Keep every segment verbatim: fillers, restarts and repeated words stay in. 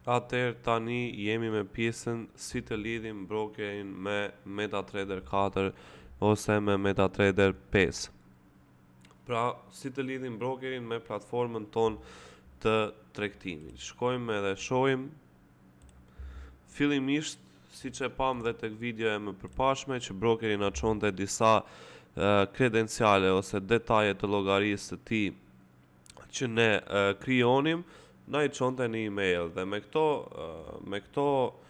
Atëherë tani jemi me pjesën si të lidhim brokerin me MetaTrader katër ose me MetaTrader pesë. Pra, si të lidhim brokerin me platformën tonë të tregtimit. Shkojmë edhe shohim fillimisht, siç e pam dhe tek videoja më përpashme, që brokeri na çonte disa uh, kredenciale ose detaje të llogarisë së tij që ne uh, krijonim, na i çonte në email dhe me këto uh, me këto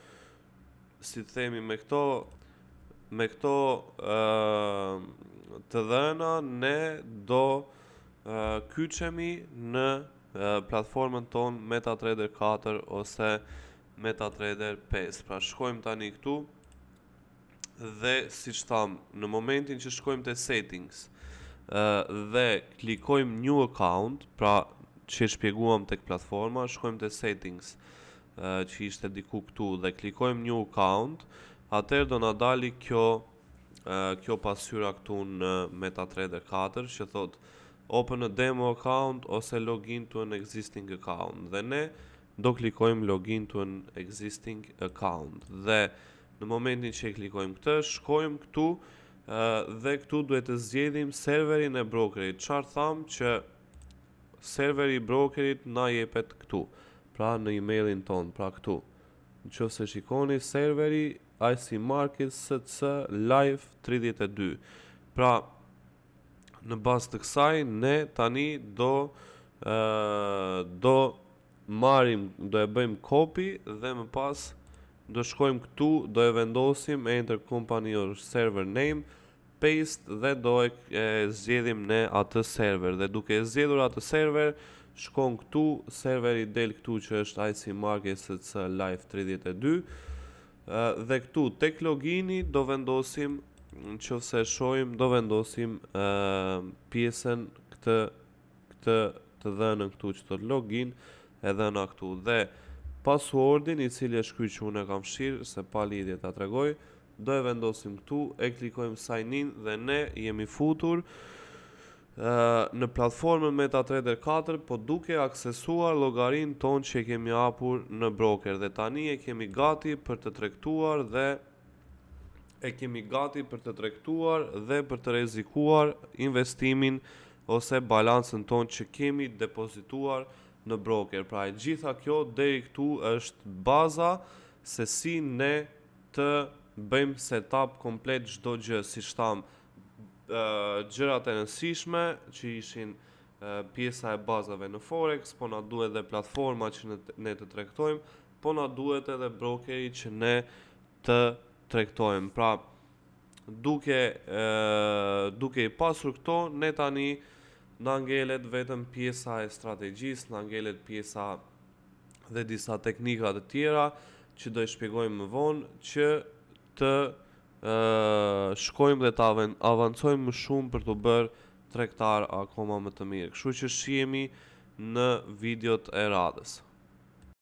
si të themi me këto me këto uh, të dhëna ne do uh, kyçemi në uh, platformën tonë MetaTrader katër ose MetaTrader pesë. Pra shkojmë tani këtu dhe siç tham, në momentin që shkojmë te settings uh, dhe klikojmë new account, pra që e shpjeguam tek platforma, shkojmë te settings uh, që ishte diku këtu dhe klikojmë new account, atëherë do na dali kjo uh, kjo pasqyra këtu në MetaTrader katër që thot open a demo account ose login to an existing account, dhe ne do klikojmë login to an existing account dhe në momentin që e klikojmë këtë, shkojmë këtu uh, dhe këtu duhet të zgjedhim serverin e brokerit. Çfarë tham që serveri i brokerit na jepet këtu, pra në emailin ton, pra këtu. Nëse shikoni serveri I C Markets S C Live tridhjetë e dy. Pra në bazë të kësaj ne tani do uh, do marrim, do e bëjmë copy dhe më pas do shkojmë këtu, do e vendosim enter company or server name, paste dhe do e, e zgjedhim ne atë server dhe duke e zgjedhur atë server shkon këtu, serveri del këtu që është I C Markets S C Live tridhjetë e dy uh, dhe këtu tek logini do vendosim, nëse shohim, do vendosim uh, pjesën këtë këtë të dhënën këtu që thot login e dhëna këtu dhe passwordin i cili është ky që unë e kam fshirë se pa lidhje ta tregoj, do e vendosim këtu, e klikojmë sign in dhe ne jemi futur uh, në platformën MetaTrader katër, po duke aksesuar llogarinë tonë që e kemi hapur në broker dhe tani e kemi gati për të tregtuar dhe e kemi gati për të tregtuar dhe për të rrezikuar investimin ose balancën tonë që kemi depozituar në broker. Pra e gjitha kjo deri këtu është baza se si ne të bëjmë setup komplet çdo gjë, siç tham, uh, gjërat e rëndësishme që ishin uh, pjesa e bazave në Forex, po na duhet edhe platforma që ne, ne të tregtojmë, po na duhet edhe brokeri që ne të tregtojmë. Pra duke uh, duke i pasur këto, ne tani na ngelet vetëm pjesa e strategjisë, na ngelet pjesa dhe disa teknika të tjera që do i shpjegojmë më vonë që të uh, shkojmë dhe të avancojmë më shumë për të bërë tregtar akoma më të mirë. Kështu që shihemi në videot e radhës.